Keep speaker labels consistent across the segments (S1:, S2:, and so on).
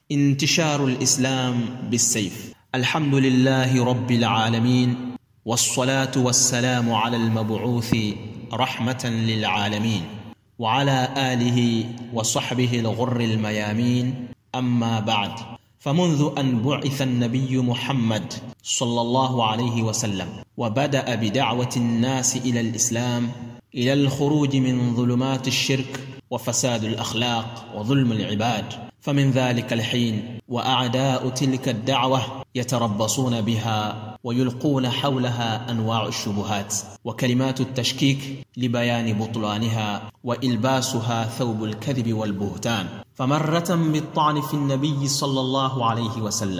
S1: انتشار الإسلام بالسيف. الحمد لله رب العالمين، والصلاة والسلام على المبعوث رحمة للعالمين وعلى آله وصحبه الغر الميامين. أما بعد، فمنذ أن بعث النبي محمد صلى الله عليه وسلم وبدأ بدعوة الناس إلى الإسلام، إلى الخروج من ظلمات الشرك وفساد الأخلاق وظلم العباد، فمن ذلك الحين وأعداء تلك الدعوة يتربصون بها ويلقون حولها أنواع الشبهات وكلمات التشكيك لبيان بطلانها وإلباسها ثوب الكذب والبهتان، فمرة بالطعن في النبي صلى الله عليه وسلم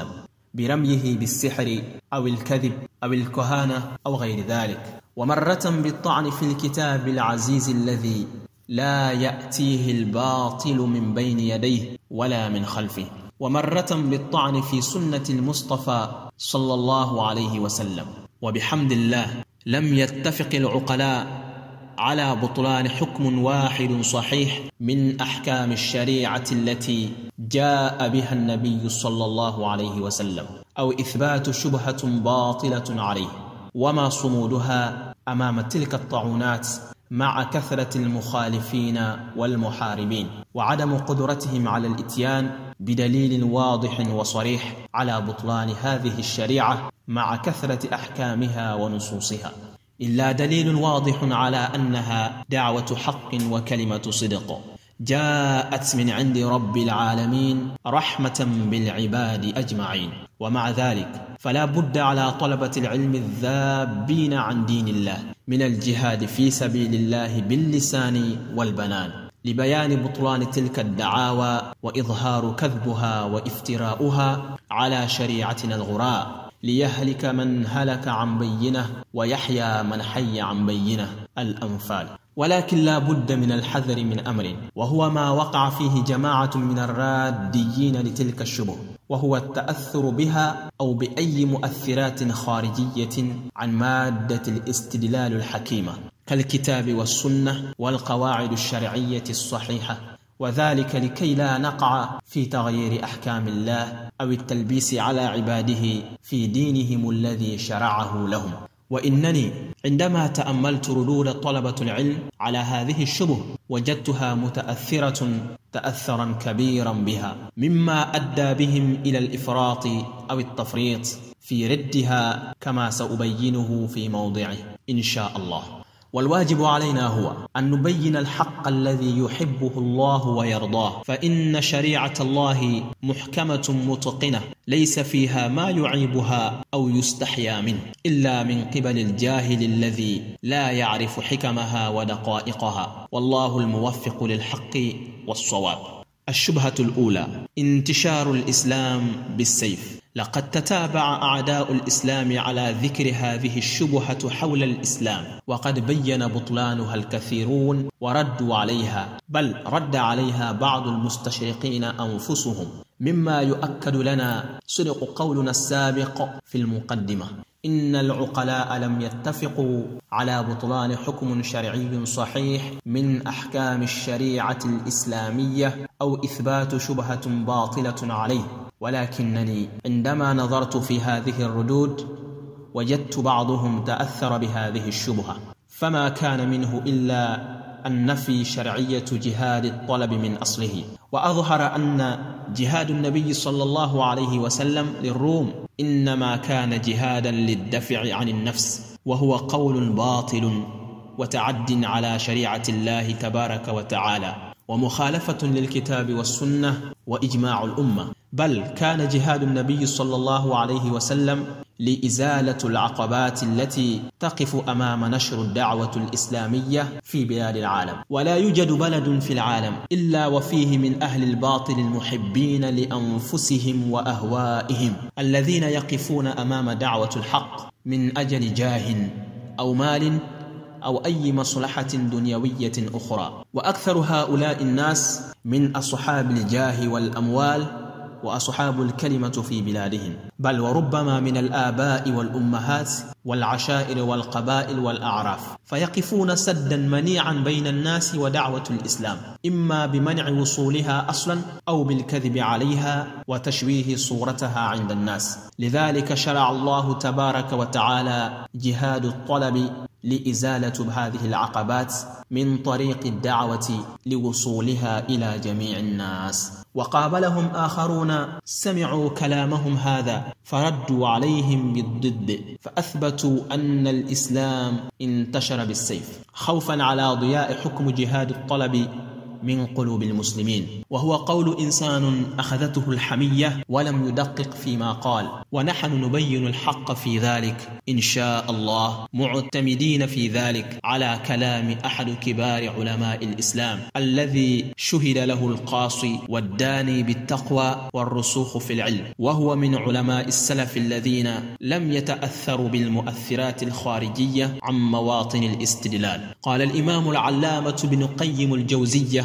S1: برميه بالسحر أو الكذب أو الكهانة أو غير ذلك، ومرة بالطعن في الكتاب العزيز الذي لا يأتيه الباطل من بين يديه ولا من خلفه، ومرة بالطعن في سنة المصطفى صلى الله عليه وسلم. وبحمد الله لم يتفق العقلاء على بطلان حكم واحد صحيح من أحكام الشريعة التي جاء بها النبي صلى الله عليه وسلم، أو إثبات شبهة باطلة عليه، وما صمودها أمام تلك الطاعنات مع كثرة المخالفين والمحاربين وعدم قدرتهم على الإتيان بدليل واضح وصريح على بطلان هذه الشريعة مع كثرة أحكامها ونصوصها، إلا دليل واضح على أنها دعوة حق وكلمة صدق جاءت من عند رب العالمين رحمة بالعباد أجمعين. ومع ذلك فلا بد على طلبة العلم الذابين عن دين الله من الجهاد في سبيل الله باللسان والبنان لبيان بطلان تلك الدعاوى وإظهار كذبها وافتراؤها على شريعتنا الغراء، ليهلك من هلك عن بينه ويحيى من حي عن بينه، الأنفال. ولكن لا بد من الحذر من أمر، وهو ما وقع فيه جماعة من الراديين لتلك الشبه، وهو التأثر بها أو بأي مؤثرات خارجية عن مادة الاستدلال الحكيمة كالكتاب والسنة والقواعد الشرعية الصحيحة، وذلك لكي لا نقع في تغيير أحكام الله أو التلبيس على عباده في دينهم الذي شرعه لهم. وإنني عندما تأملت ردود طلبة العلم على هذه الشبه وجدتها متأثرة تأثرا كبيرا بها، مما أدى بهم إلى الإفراط أو التفريط في ردها كما سأبينه في موضعه إن شاء الله. والواجب علينا هو أن نبين الحق الذي يحبه الله ويرضاه، فإن شريعة الله محكمة متقنة ليس فيها ما يعيبها أو يستحيا منه إلا من قبل الجاهل الذي لا يعرف حكمها ودقائقها، والله الموفق للحق والصواب. الشبهة الأولى: انتشار الإسلام بالسيف. لقد تتابع أعداء الإسلام على ذكر هذه الشبهة حول الإسلام، وقد بين بطلانها الكثيرون وردوا عليها، بل رد عليها بعض المستشرقين أنفسهم، مما يؤكد لنا صدق قولنا السابق في المقدمة: إن العقلاء لم يتفقوا على بطلان حكم شرعي صحيح من أحكام الشريعة الإسلامية أو إثبات شبهة باطلة عليه، ولكنني عندما نظرت في هذه الردود وجدت بعضهم تأثر بهذه الشبهة، فما كان منه إلا النفي شرعية جهاد الطلب من أصله، وأظهر أن جهاد النبي صلى الله عليه وسلم للروم إنما كان جهادا للدفع عن النفس، وهو قول باطل وتعد على شريعة الله تبارك وتعالى ومخالفة للكتاب والسنة وإجماع الأمة، بل كان جهاد النبي صلى الله عليه وسلم لإزالة العقبات التي تقف أمام نشر الدعوة الإسلامية في بلاد العالم. ولا يوجد بلد في العالم إلا وفيه من أهل الباطل المحبين لأنفسهم وأهوائهم الذين يقفون أمام دعوة الحق من أجل جاه أو مال أو أي مصلحة دنيوية أخرى. وأكثر هؤلاء الناس من أصحاب الجاه والأموال وأصحاب الكلمة في بلادهم، بل وربما من الآباء والأمهات والعشائر والقبائل والأعراف، فيقفون سدا منيعا بين الناس ودعوة الإسلام، إما بمنع وصولها أصلا أو بالكذب عليها وتشويه صورتها عند الناس. لذلك شرع الله تبارك وتعالى جهاد الطلب لإزالة هذه العقبات من طريق الدعوة لوصولها إلى جميع الناس. وقابلهم آخرون سمعوا كلامهم هذا فردوا عليهم بالضد، فأثبتوا أن الإسلام انتشر بالسيف خوفا على ضياء حكم جهاد الطلب من قلوب المسلمين، وهو قول إنسان أخذته الحمية ولم يدقق فيما قال. ونحن نبين الحق في ذلك إن شاء الله، معتمدين في ذلك على كلام أحد كبار علماء الإسلام الذي شهد له القاصي والداني بالتقوى والرسوخ في العلم، وهو من علماء السلف الذين لم يتأثروا بالمؤثرات الخارجية عن مواطن الاستدلال. قال الإمام العلامة ابن قيم الجوزية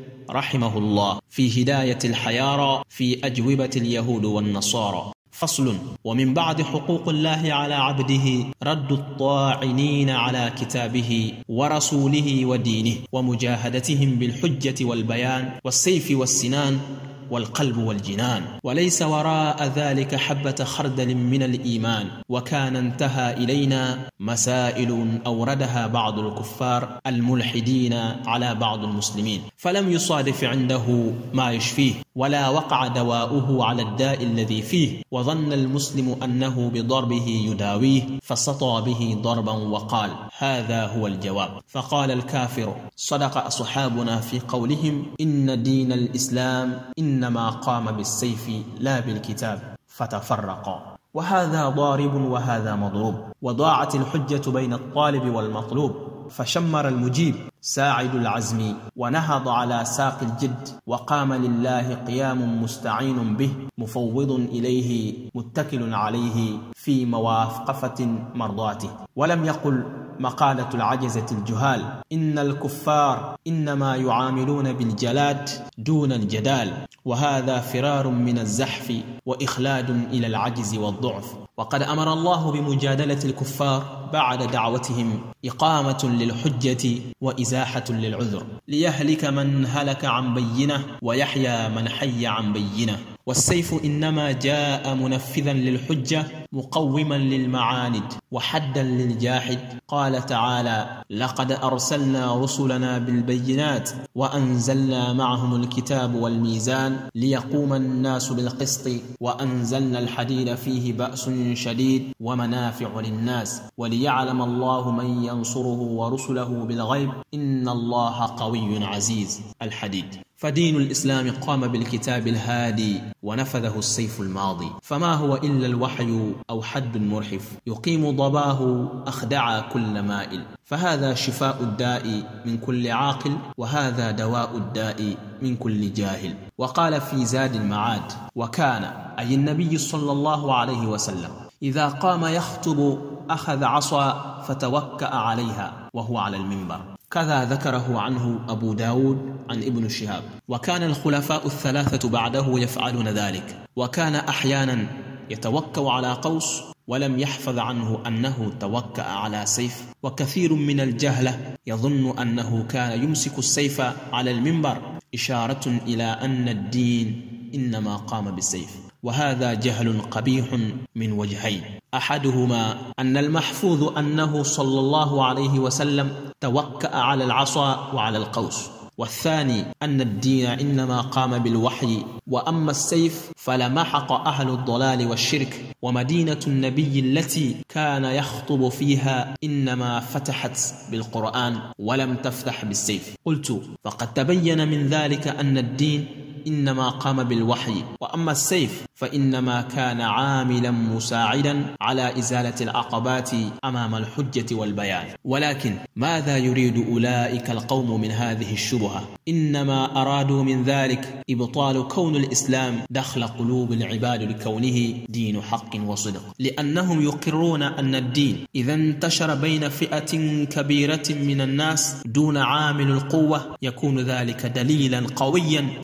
S1: رحمه الله في هداية الحيارى في أجوبة اليهود والنصارى: فصل: ومن بعد حقوق الله على عبده رد الطاعنين على كتابه ورسوله ودينه، ومجاهدتهم بالحجة والبيان والسيف والسنان والقلب والجنان، وليس وراء ذلك حبة خردل من الإيمان. وكان انتهى إلينا مسائل أوردها بعض الكفار الملحدين على بعض المسلمين، فلم يصادف عنده ما يشفيه، ولا وقع دواؤه على الداء الذي فيه، وظن المسلم أنه بضربه يداويه، فسطى به ضربا وقال: هذا هو الجواب. فقال الكافر: صدق أصحابنا في قولهم إن دين الإسلام إنما قام بالسيف لا بالكتاب، فتفرقا. وهذا ضارب وهذا مضروب، وضاعت الحجة بين الطالب والمطلوب، فشمر المجيب ساعد العزم ونهض على ساق الجد، وقام لله قيام مستعين به، مفوض إليه متكل عليه في موافقة مرضاته. ولم يقل مقالة العجزة الجهال إن الكفار إنما يعاملون بالجلاد دون الجدال، وهذا فرار من الزحف وإخلاد إلى العجز والضعف. وقد أمر الله بمجادلة الكفار بعد دعوتهم إقامة للحجة وإزاحة للعذر، ليهلك من هلك عن بينة ويحيى من حي عن بينة. والسيف إنما جاء منفذا للحجة مقوما للمعاند وحدا للجاحد. قال تعالى: لقد أرسلنا رسلنا بالبينات وأنزلنا معهم الكتاب والميزان ليقوم الناس بالقسط وأنزلنا الحديد فيه بأس شديد ومنافع للناس وليعلم الله من ينصره ورسله بالغيب إن الله قوي عزيز. الحديد. فدين الإسلام قام بالكتاب الهادي ونفذه السيف الماضي، فما هو إلا الوحي أو حد مرحف يقيم ضباه أخدع كل مائل. فهذا شفاء الداء من كل عاقل، وهذا دواء الداء من كل جاهل. وقال في زاد المعاد: وكان أي النبي صلى الله عليه وسلم إذا قام يخطب أخذ عصا فتوكأ عليها وهو على المنبر. كذا ذكره عنه أبو داود عن ابن شهاب. وكان الخلفاء الثلاثة بعده يفعلون ذلك، وكان أحيانا يتوكأ على قوس ولم يحفظ عنه أنه توكأ على سيف. وكثير من الجهلة يظن أنه كان يمسك السيف على المنبر إشارة إلى أن الدين إنما قام بالسيف، وهذا جهل قبيح من وجهين: أحدهما أن المحفوظ أنه صلى الله عليه وسلم توكأ على العصا وعلى القوس، والثاني أن الدين إنما قام بالوحي، وأما السيف فلمحق أهل الضلال والشرك. ومدينة النبي التي كان يخطب فيها إنما فتحت بالقرآن ولم تفتح بالسيف. قلت: فقد تبين من ذلك أن الدين إنما قام بالوحي، وأما السيف فإنما كان عاملا مساعدا على إزالة العقبات أمام الحجة والبيان. ولكن ماذا يريد أولئك القوم من هذه الشبهة؟ إنما أرادوا من ذلك إبطال كون الإسلام دخل قلوب العباد لكونه دين حق وصدق، لأنهم يقرون أن الدين إذا انتشر بين فئة كبيرة من الناس دون عامل القوة يكون ذلك دليلا قويا على صدق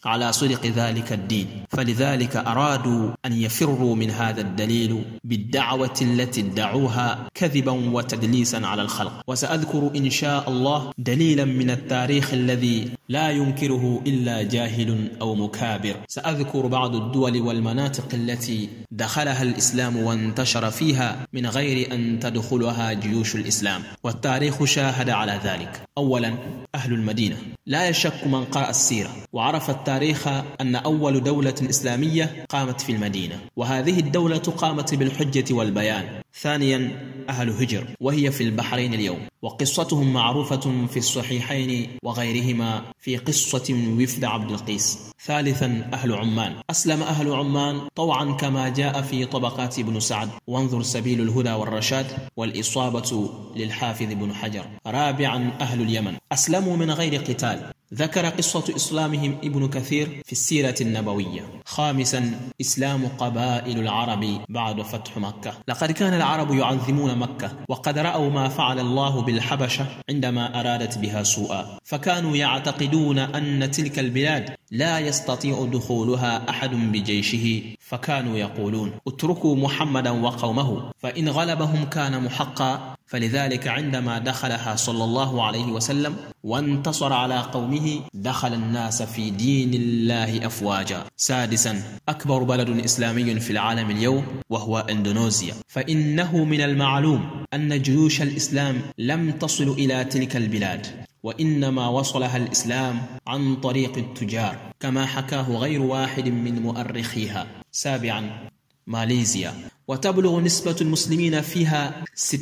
S1: صدق ذلك الدين، فلذلك أرادوا أن يفروا من هذا الدليل بالدعوة التي ادعوها كذبا وتدليسا على الخلق. وسأذكر إن شاء الله دليلا من التاريخ الذي لا ينكره إلا جاهل أو مكابر. سأذكر بعض الدول والمناطق التي دخلها الإسلام وانتشر فيها من غير أن تدخلها جيوش الإسلام، والتاريخ شاهد على ذلك. أولا، أهل المدينة. لا يشك من قرأ السيرة وعرف التاريخ أن أول دولة إسلامية قامت في المدينة، وهذه الدولة قامت بالحجة والبيان. ثانيا، أهل هجر، وهي في البحرين اليوم، وقصتهم معروفة في الصحيحين وغيرهما في قصة وفد عبد القيس. ثالثا، أهل عمان. أسلم أهل عمان طوعا كما جاء في طبقات ابن سعد، وانظر سبيل الهدى والرشاد والإصابة للحافظ ابن حجر. رابعا، أهل اليمن. أسلموا من غير قتال، ذكر قصة إسلامهم ابن كثير في السيرة النبوية. خامسا، إسلام قبائل العرب بعد فتح مكة. لقد كان العرب يعظمون مكة، وقد رأوا ما فعل الله بالحبشة عندما أرادت بها سوءا، فكانوا يعتقدون أن تلك البلاد لا يستطيع دخولها أحد بجيشه، فكانوا يقولون اتركوا محمدا وقومه فإن غلبهم كان محقا. فلذلك عندما دخلها صلى الله عليه وسلم وانتصر على قومه دخل الناس في دين الله أفواجا. سادسا، أكبر بلد إسلامي في العالم اليوم وهو إندونيسيا، فإنه من المعلوم أن جيوش الإسلام لم تصل إلى تلك البلاد، وإنما وصلها الإسلام عن طريق التجار كما حكاه غير واحد من مؤرخيها. سابعا، ماليزيا، وتبلغ نسبة المسلمين فيها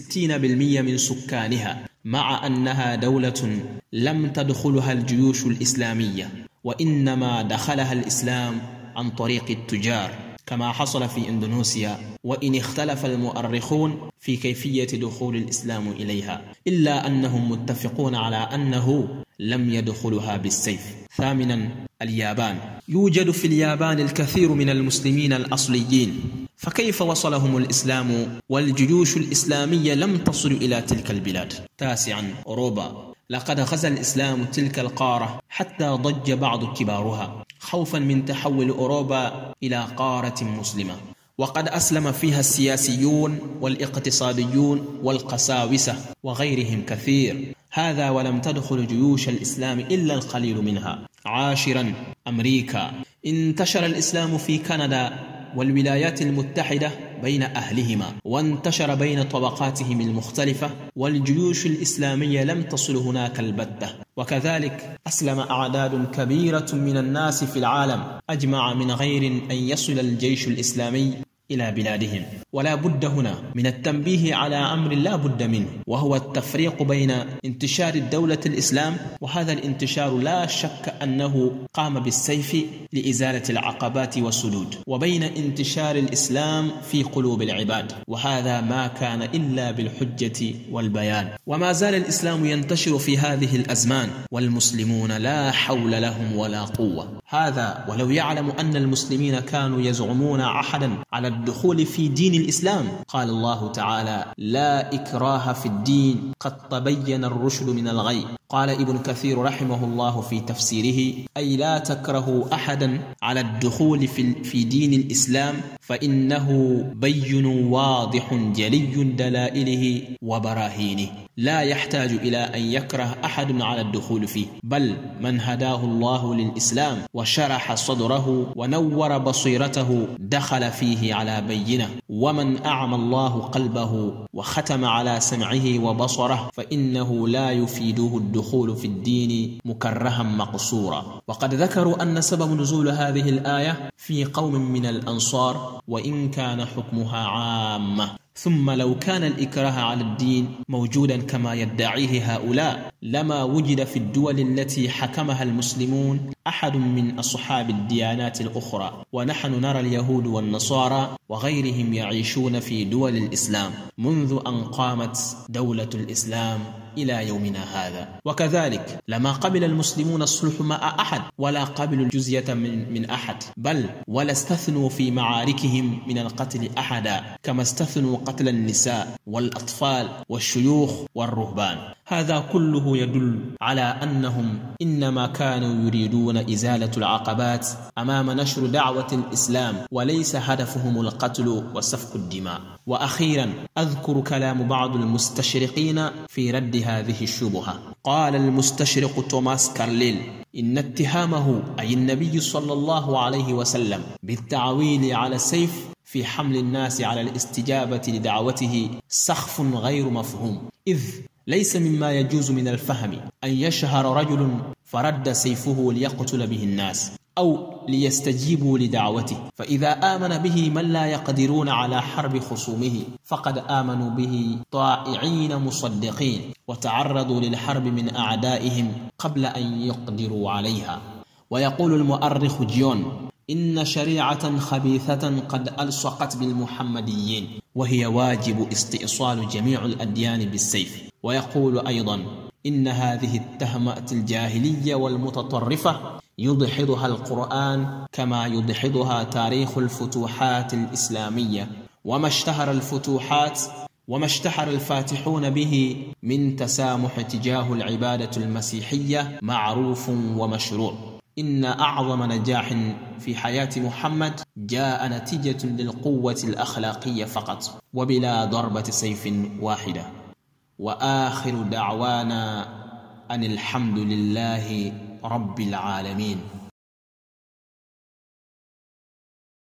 S1: 60% من سكانها، مع أنها دولة لم تدخلها الجيوش الإسلامية، وإنما دخلها الإسلام عن طريق التجار كما حصل في إندونيسيا، وإن اختلف المؤرخون في كيفية دخول الإسلام إليها، إلا أنهم متفقون على أنه لم يدخلها بالسيف. ثامنا، اليابان. يوجد في اليابان الكثير من المسلمين الأصليين، فكيف وصلهم الإسلام والجيوش الإسلامية لم تصل إلى تلك البلاد؟ تاسعا، أوروبا. لقد غزا الإسلام تلك القارة حتى ضج بعض كبارها خوفا من تحول أوروبا إلى قارة مسلمة، وقد أسلم فيها السياسيون والاقتصاديون والقساوسة وغيرهم كثير، هذا ولم تدخل جيوش الإسلام إلا القليل منها. عاشرا، أمريكا. انتشر الإسلام في كندا والولايات المتحدة بين أهلهما، وانتشر بين طبقاتهم المختلفة، والجيوش الإسلامية لم تصل هناك البتة. وكذلك أسلم أعداد كبيرة من الناس في العالم أجمع من غير أن يصل الجيش الإسلامي إلى بلادهم. ولا بد هنا من التنبيه على أمر لا بد منه، وهو التفريق بين انتشار الدولة الإسلام، وهذا الانتشار لا شك أنه قام بالسيف لإزالة العقبات والسدود، وبين انتشار الإسلام في قلوب العباد، وهذا ما كان إلا بالحجة والبيان. وما زال الإسلام ينتشر في هذه الأزمان والمسلمون لا حول لهم ولا قوة. هذا ولو يعلم أن المسلمين كانوا يزعمون أحدا على الدخول في دين الإسلام. قال الله تعالى: لا إكراه في الدين قد تبين الرشد من الغي. قال ابن كثير رحمه الله في تفسيره: أي لا تكرهوا أحدا على الدخول في دين الإسلام، فإنه بين واضح جلي دلائله وبراهينه، لا يحتاج إلى أن يكره أحد على الدخول فيه، بل من هداه الله للإسلام وشرح صدره ونور بصيرته دخل فيه على بينه، ومن أعمى الله قلبه وختم على سمعه وبصره فإنه لا يفيده الدخول في الدين مكرها مقصورا. وقد ذكروا أن سبب نزول هذه الآية في قوم من الأنصار، وإن كان حكمها عامة. ثم لو كان الإكراه على الدين موجودا كما يدعيه هؤلاء، لما وجد في الدول التي حكمها المسلمون أحد من أصحاب الديانات الأخرى، ونحن نرى اليهود والنصارى وغيرهم يعيشون في دول الإسلام منذ أن قامت دولة الإسلام إلى يومنا هذا. وكذلك لما قبل المسلمون الصلح مع أحد ولا قبلوا الجزية من أحد، بل ولا استثنوا في معاركهم من القتل أحدا، كما استثنوا قتل النساء والأطفال والشيوخ والرهبان. هذا كله يدل على أنهم إنما كانوا يريدون إزالة العقبات أمام نشر دعوة الإسلام، وليس هدفهم القتل وسفك الدماء. وأخيرا أذكر كلام بعض المستشرقين في رد هذه الشبهة. قال المستشرق توماس كارليل إن اتهامه أي النبي صلى الله عليه وسلم بالتعويل على السيف في حمل الناس على الاستجابة لدعوته سخف غير مفهوم، إذ ليس مما يجوز من الفهم أن يشهر رجل فرد سيفه ليقتل به الناس أو ليستجيبوا لدعوته، فإذا آمن به من لا يقدرون على حرب خصومه فقد آمنوا به طائعين مصدقين، وتعرضوا للحرب من أعدائهم قبل أن يقدروا عليها. ويقول المؤرخ جيون إن شريعة خبيثة قد ألصقت بالمحمديين، وهي واجب استئصال جميع الأديان بالسيف. ويقول أيضا إن هذه التهمة الجاهلية والمتطرفة يدحضها القرآن كما يدحضها تاريخ الفتوحات الإسلامية، وما اشتهر الفاتحون به من تسامح تجاه العبادة المسيحية معروف ومشروع. إن أعظم نجاح في حياة محمد جاء نتيجة للقوة الأخلاقية فقط وبلا ضربة سيف واحدة. وآخر دعوانا أن الحمد لله رب العالمين.